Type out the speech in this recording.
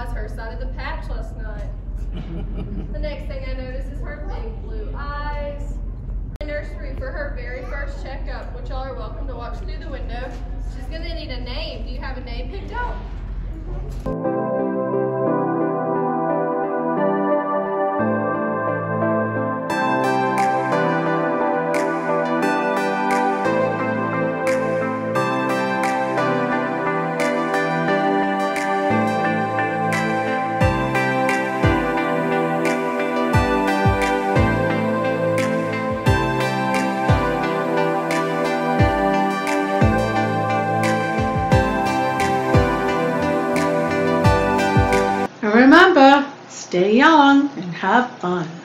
eyes her side of the patch last night. The next thing I notice is her big blue eyes. Nursery for her very first checkup, which y'all are welcome to watch through the window. She's going to need a name. Do you have a name picked out? Remember, stay young and have fun.